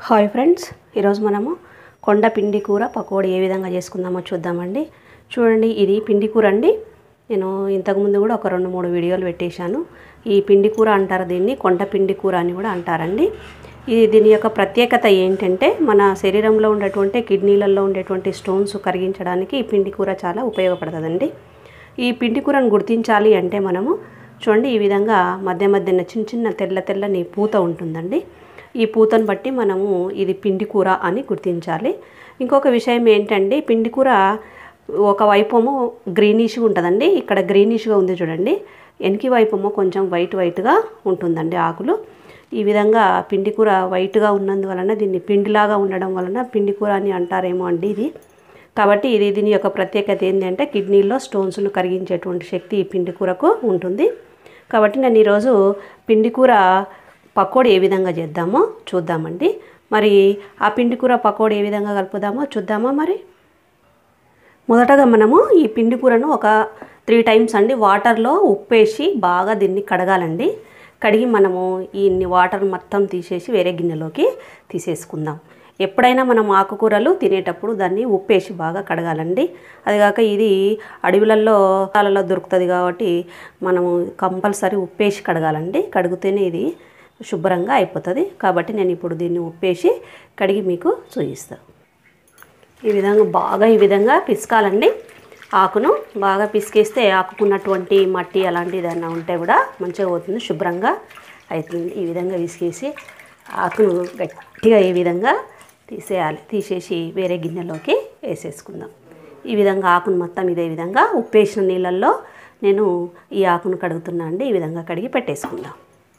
Hi friends, ఈరోజు మనము కొండ పిండి కూర పకోడీ ఏ విధంగా చేసుకుందామో చూద్దామండి. చూడండి, ఇది పిండి కూర అండి. నేను ఇంతకుముందు కూడా ఒక 2-3 వీడియోలు పెట్టేశాను. ఈ పిండి కూర అంటారు, దీన్ని కొండ పిండి కూర అని కూడా అంటారండి. దీని యొక్క ప్రత్యేకత ఏంటంటే, మన శరీరంలో ఉండేటువంటి కిడ్నీలలో ఉండేటువంటి స్టోన్స్ కరిగించడానికి ఈ పిండి కూర చాలా ఉపయోగపడుతుందండి. ఈ పిండి కూరను గుర్తించాలి అంటే మనము చూడండి, ఈ విధంగా మధ్య మధ్యన చిన్న చిన్న తెల్లని పూత ఉంటుందండి. ఈ పూతను బట్టి మనము ఇది పిండి కూర అని గుర్తించాలి. ఇంకొక విషయం ఏంటంటే, పిండి కూర ఒకవైపేమో గ్రీనిష్గా ఉంటుందండి. ఇక్కడ గ్రీనిష్గా ఉంది చూడండి, వెనక వైపేమో కొంచెం వైట్గా ఉంటుందండి ఆకులు. ఈ విధంగా పిండి కూర వైట్గా ఉన్నందువలన దీన్ని పిండిలాగా ఉండడం వలన పిండి కూర అని అంటారేమో అండి ఇది. కాబట్టి దీని యొక్క ప్రత్యేకత ఏంటంటే, కిడ్నీలో స్టోన్స్ను కరిగించేటువంటి శక్తి ఈ పిండి కూరకు ఉంటుంది. కాబట్టి నేను ఈరోజు పిండి కూర పకోడీ ఏ విధంగా చేద్దామో చూద్దామండి. మరి ఆ పిండి కూర పకోడీ ఏ విధంగా కలుపుదామో చూద్దామా. మరి మొదటగా మనము ఈ పిండి కూరను ఒక 3 టైమ్స్ అండి వాటర్లో ఉప్పేసి బాగా దీన్ని కడగాలండి. కడిగి మనము ఈ వాటర్ మొత్తం తీసేసి వేరే గిన్నెలోకి తీసేసుకుందాం. ఎప్పుడైనా మనం ఆకుకూరలు తినేటప్పుడు దాన్ని ఉప్పేసి బాగా కడగాలండి. అదిగాక ఇది అడవులలో దొరుకుతుంది కాబట్టి మనము కంపల్సరీ ఉప్పేసి కడగాలండి. కడిగితేనే ఇది శుభ్రంగా అయిపోతుంది. కాబట్టి నేను ఇప్పుడు దీన్ని ఉప్పేసి కడిగి మీకు చూపిస్తాను. ఈ విధంగా పిసకాలండి. ఆకును బాగా పిసికేస్తే ఆకుకున్నటువంటి మట్టి అలాంటిది ఏదైనా ఉంటే కూడా మంచిగా పోతుంది, శుభ్రంగా అవుతుంది. ఈ విధంగా పిసికేసి ఆకును గట్టిగా ఈ విధంగా తీసేయాలి. తీసేసి వేరే గిన్నెలోకి వేసేసుకుందాం. ఈ విధంగా ఆకును మొత్తం ఇదే విధంగా ఉప్పేసిన నీళ్ళల్లో నేను ఈ ఆకును కడుగుతున్నా అండి. ఈ విధంగా కడిగి పెట్టేసుకుందాం.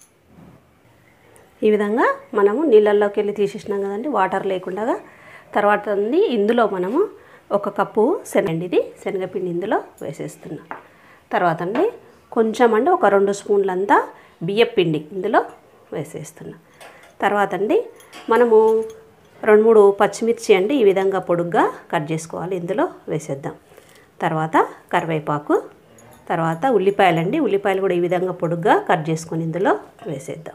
ఈ విధంగా మనము నీళ్ళల్లోకి వెళ్ళి తీసేసినాం కదండి, వాటర్ లేకుండా. తర్వాత ఇందులో మనము 1 కప్పు శనగపిండి ఇందులో వేసేస్తున్నాం. తర్వాత కొంచెం ఒక 2 స్పూన్లంతా బియ్యపిండి ఇందులో వేసేస్తున్నాం. తర్వాత మనము 2-3 పచ్చిమిర్చి ఈ విధంగా పొడుగ్గా కట్ చేసుకోవాలి, ఇందులో వేసేద్దాం. తర్వాత కరివేపాకు, తర్వాత ఉల్లిపాయలు కూడా ఈ విధంగా పొడుగ్గా కట్ చేసుకొని ఇందులో వేసేద్దాం.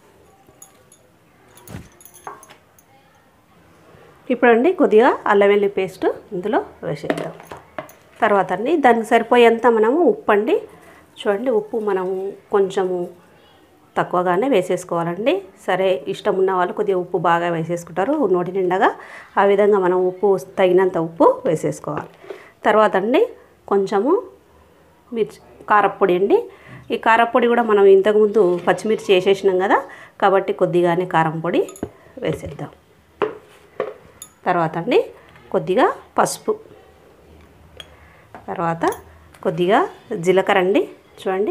ఇప్పుడు కొద్దిగా అల్లం వెల్లుల్లి పేస్ట్ ఇందులో వేసేద్దాం. తర్వాత దానికి సరిపోయేంత మనము ఉప్పు చూడండి, ఉప్పు మనము కొంచెము తక్కువగానే వేసేసుకోవాలండి. సరే, ఇష్టం ఉన్న వాళ్ళు కొద్దిగా ఉప్పు బాగా వేసేసుకుంటారు నోటి నిండగా. ఆ విధంగా మనం ఉప్పు తగినంత ఉప్పు వేసేసుకోవాలి. తర్వాత కొంచెము కారపొడి ఈ కారపొడి కూడా మనం ఇంతకుముందు పచ్చిమిర్చి వేసేసినాం కదా, కాబట్టి కొద్దిగానే కారం పొడి వేసేద్దాం. తర్వాత కొద్దిగా పసుపు, తర్వాత కొద్దిగా జీలకర్ర చూడండి,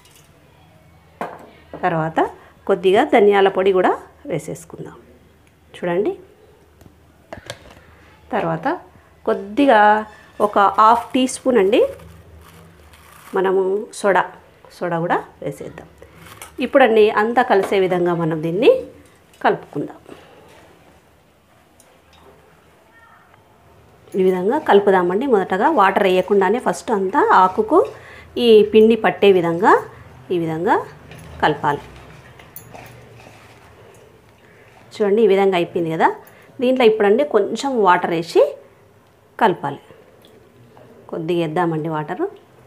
తర్వాత కొద్దిగా ధనియాల పొడి కూడా వేసేసుకుందాం చూడండి. తర్వాత కొద్దిగా ఒక 1/2 టీ స్పూన్ మనము సోడా కూడా వేసేద్దాం. ఇప్పుడు అంతా కలిసే విధంగా మనం దీన్ని కలుపుకుందాం. ఈ విధంగా కలుపుదామండి. మొదటగా వాటర్ వేయకుండానే ఫస్ట్ అంతా ఆకుకు ఈ పిండి పట్టే విధంగా ఈ విధంగా కలపాలి. చూడండి, ఈ విధంగా అయిపోయింది కదా. దీంట్లో ఇప్పుడు కొంచెం వాటర్ వేసి కలపాలి. కొద్దిగా వేద్దామండి వాటరు.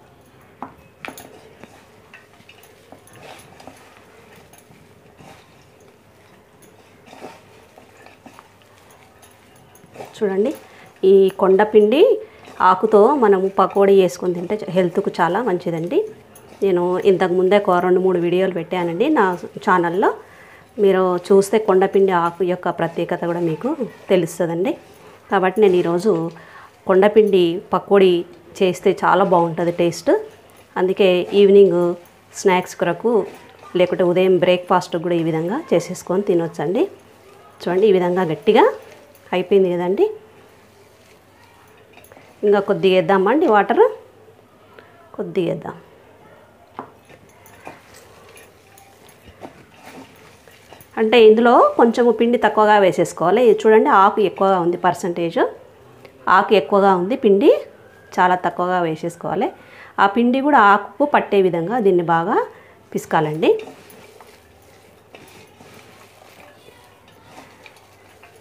చూడండి, ఈ కొండపిండి ఆకుతో మనము పకోడీ వేసుకొని తింటే హెల్త్కు చాలా మంచిదండి. నేను ఇంతకుముందే 2-3 వీడియోలు పెట్టానండి నా ఛానల్లో. మీరు చూస్తే కొండపిండి ఆకు యొక్క ప్రత్యేకత కూడా మీకు తెలుస్తుందండి. కాబట్టి నేను ఈరోజు కొండపిండి పకోడీ చేస్తే చాలా బాగుంటుంది టేస్ట్. అందుకే ఈవినింగ్ స్నాక్స్ కొరకు లేకుంటే ఉదయం బ్రేక్ఫాస్ట్ కూడా ఈ విధంగా చేసేసుకొని తినొచ్చండి. చూడండి, ఈ విధంగా గట్టిగా అయిపోయింది కదండి. ఇంకా కొద్దిగా వేద్దామండి వాటర్, కొద్దిగా వేద్దాం. ఇందులో కొంచెము పిండి తక్కువగా వేసేసుకోవాలి. ఇది చూడండి, ఆకు ఎక్కువగా ఉంది, ఆకు ఎక్కువగా ఉంది, పిండి చాలా తక్కువగా వేసేసుకోవాలి. ఆ పిండి కూడా ఆకుకు పట్టే విధంగా దీన్ని బాగా పిసకాలండి.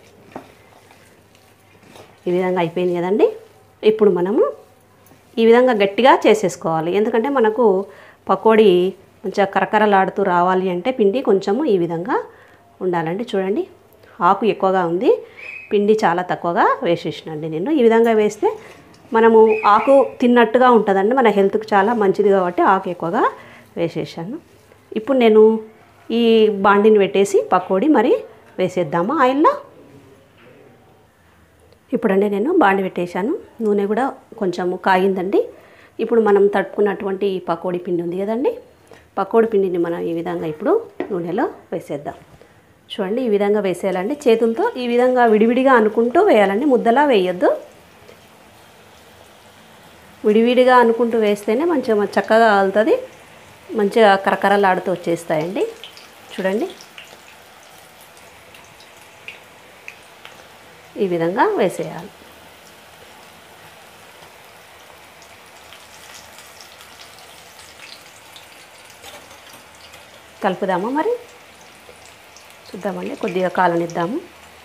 ఈ విధంగా అయిపోయింది కదండి. ఇప్పుడు మనము ఈ విధంగా గట్టిగా చేసేసుకోవాలి. ఎందుకంటే మనకు పకోడీ కొంచెం కరకరలాడుతూ రావాలి అంటే పిండి కొంచెము ఈ విధంగా ఉండాలండి. చూడండి, ఆకు ఎక్కువగా ఉంది, పిండి చాలా తక్కువగా వేసేసినండి నేను. ఈ విధంగా వేస్తే మనము ఆకు తిన్నట్టుగా ఉంటుందండి, మన హెల్త్కి చాలా మంచిది కాబట్టి ఆకు ఎక్కువగా వేసేసాను. ఇప్పుడు నేను ఈ బాండిని పెట్టేసి పకోడీ మరి వేసేద్దాము ఆయిల్లో. ఇప్పుడండి నేను బాండి పెట్టేశాను, నూనె కూడా కొంచెము కాగిందండి. ఇప్పుడు మనం తడుపుకున్నటువంటి ఈ పకోడీ పిండి ఉంది కదండి, పకోడీ పిండిని మనం ఈ విధంగా ఇప్పుడు నూనెలో వేసేద్దాం. చూడండి, ఈ విధంగా వేసేయాలండి. చేతులతో ఈ విధంగా విడివిడిగా అనుకుంటూ వేయాలండి, ముద్దలా వేయొద్దు. విడివిడిగా అనుకుంటూ వేస్తేనే మంచిగా చక్కగా కాలుతుంది, మంచిగా కరకరలాడుతూ వచ్చేస్తాయండి. చూడండి, ఈ విధంగా వేసేయాలి. కలుపుదామా మరి, చూద్దామండి, కొద్దిగా కాలనిద్దాము.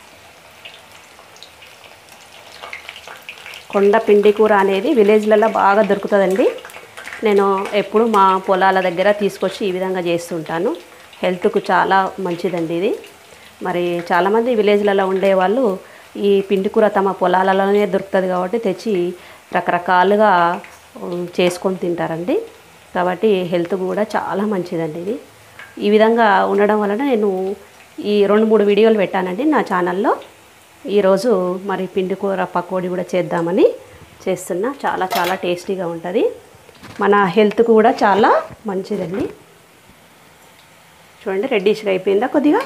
కొండ పిండి కూర అనేది విలేజ్లలో బాగా దొరుకుతుందండి. నేను ఎప్పుడు మా పొలాల దగ్గర తీసుకొచ్చి ఈ విధంగా చేస్తుంటాను. హెల్త్కు చాలా మంచిదండి ఇది. మరి చాలామంది విలేజ్లలో ఉండేవాళ్ళు ఈ పిండి కూర తమ పొలాలలోనే దొరుకుతుంది కాబట్టి తెచ్చి రకరకాలుగా చేసుకొని తింటారండి. కాబట్టి హెల్త్ కూడా చాలా మంచిదండి ఇది. ఈ విధంగా ఉండడం వలన నేను ఈ 2-3 వీడియోలు పెట్టానండి నా ఛానల్లో. ఈరోజు మరి పిండి కూర పకోడీ కూడా చేద్దామని చేస్తున్నా. చాలా చాలా టేస్టీగా ఉంటుంది, మన హెల్త్కు కూడా చాలా మంచిదండి. చూడండి, రెడ్డిష్గా అయిపోయిందా కొద్దిగా.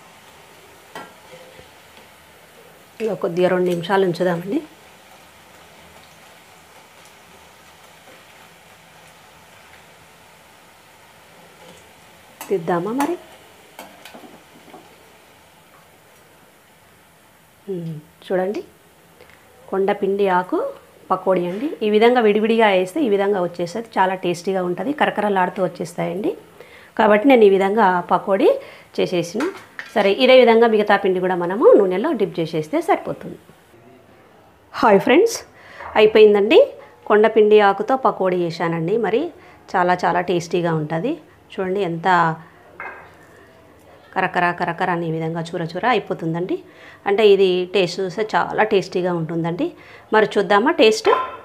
ఇంకా కొద్దిగా 2 నిమిషాలు ఉంచుదామండి. తిద్దామా మరి. చూడండి, కొండపిండి ఆకు పకోడీ అండి. ఈ విధంగా విడివిడిగా వేస్తే ఈ విధంగా వచ్చేస్తుంది, చాలా టేస్టీగా ఉంటుంది, కరకరలాడుతూ వచ్చేస్తాయండి. కాబట్టి నేను ఈ విధంగా పకోడీ చేసేసిన. సరే, ఇదే విధంగా మిగతా పిండి కూడా మనము నూనెలో డిప్ చేసేస్తే సరిపోతుంది. హాయ్ ఫ్రెండ్స్, అయిపోయిందండి. కొండపిండి ఆకుతో పకోడీ చేశానండి. మరి చాలా చాలా టేస్టీగా ఉంటుంది. చూడండి, ఎంత కరకర అని ఈ విధంగా చూర అయిపోతుందండి. అంటే ఇది టేస్ట్ చూస్తే చాలా టేస్టీగా ఉంటుందండి. మరి చూద్దామా టేస్ట్.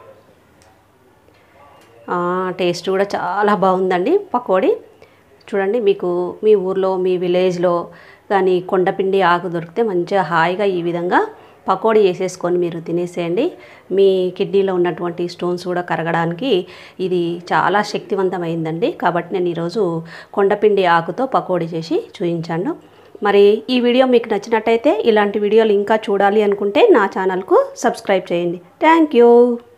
టేస్ట్ కూడా చాలా బాగుందండి పకోడీ. చూడండి, మీకు మీ ఊర్లో మీ విలేజ్లో కానీ కొండపిండి ఆకు దొరికితే మంచిగా హాయిగా ఈ విధంగా పకోడీ చేసేసుకొని మీరు తినేసేయండి. మీ కిడ్నీలో ఉన్నటువంటి స్టోన్స్ కూడా కరగడానికి ఇది చాలా శక్తివంతమైందండి. కాబట్టి నేను ఈరోజు కొండపిండి ఆకుతో పకోడీ చేసి చూపించాను. మరి ఈ వీడియో మీకు నచ్చినట్టయితే ఇలాంటి వీడియోలు ఇంకా చూడాలి అనుకుంటే నా ఛానల్కు సబ్స్క్రైబ్ చేయండి. Thank you.